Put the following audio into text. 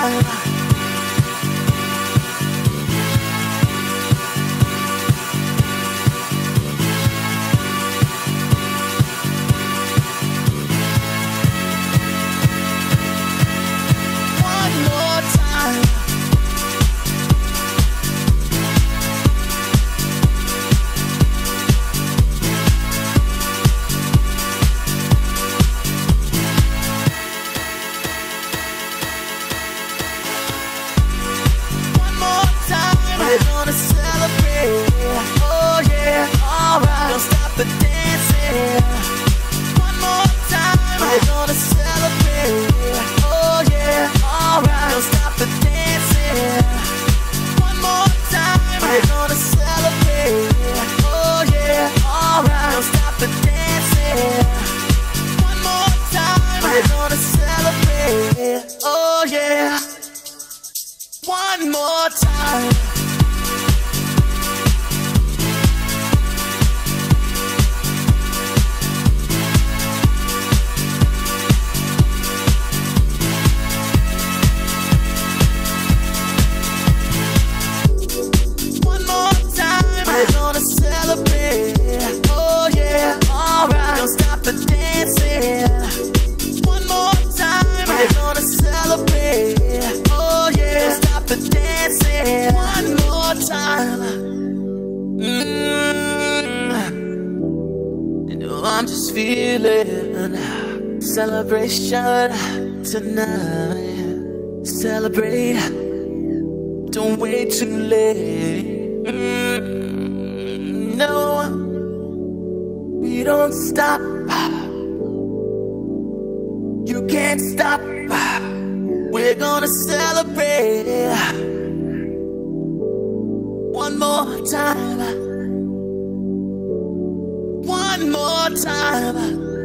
time. One more time. We're gonna celebrate, oh yeah, alright. Don't stop the dancing. One more time. We're gonna celebrate, oh yeah, alright. Don't stop the dancing. One more time. We're gonna celebrate, oh yeah, alright. Don't stop the dancing. One more time. We're gonna celebrate, oh yeah. One more time. One more time. We're gonna celebrate, oh yeah, alright. Don't stop the dancing. One more time. We're gonna celebrate, oh yeah. Don't stop the dancing. One more time. You know I'm just feeling celebration tonight. Celebrate, don't wait too late. No, we don't stop. You can't stop. We're gonna celebrate. One more time. One more time.